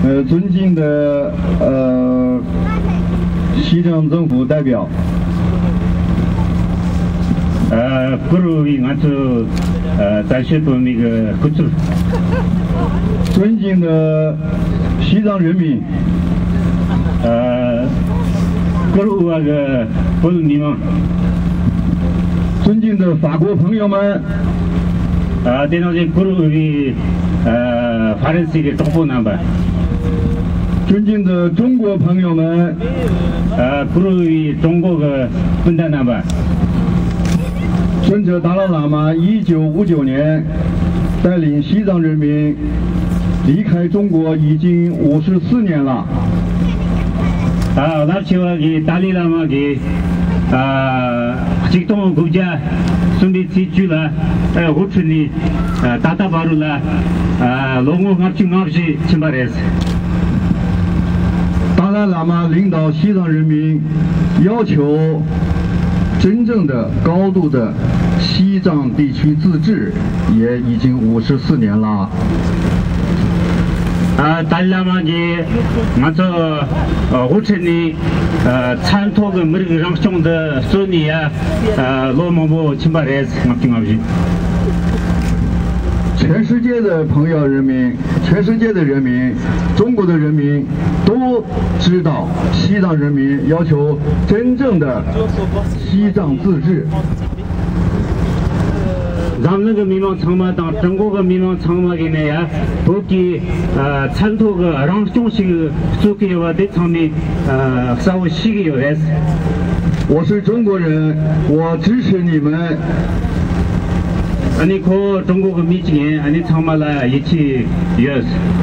尊敬的西藏政府代表，尊敬的西藏人民，尊敬的法国朋友们，尊敬的中国朋友们，尊者达赖喇嘛1959年带领西藏人民离开中国已经54年了。 직동 국자 순리 지주라 호춘이 다다바루라 롱호 합칭합시 침발했어. 达赖喇嘛领导西藏人民，要求真正的高度的西藏地区自治，也已经54年了。 달라마게 먼저 호천이 찬토그 머리랑 정도 소니야 로모모 침발했어. 합칭합시. 全世界的朋友人民，全世界的人民，中国的人民都知道，西藏人民要求真正的西藏自治。 咱们个民望长嘛，当中国个民望长嘛给那呀，不给参透个让中心做给我的场面稍微细个有点。 我是中国人，我支持你们。 아니 그 중국 그 미팅에 아니 참말라 이치 yes。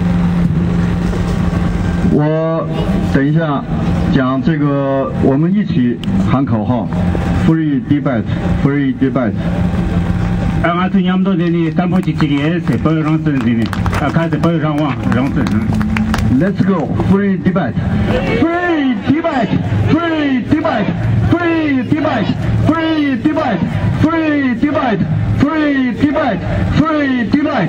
我等一下讲这个，我们一起喊口号 ：Free debate, Free debate。 俺从伢们这里担保起这个是不让真的呢，开始不让忘让真。 Let's go, Free debate, Free debate, Free debate, Free debate, Free debate, Free debate, Free debate, Free debate。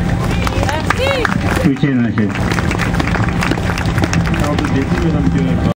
就这样些。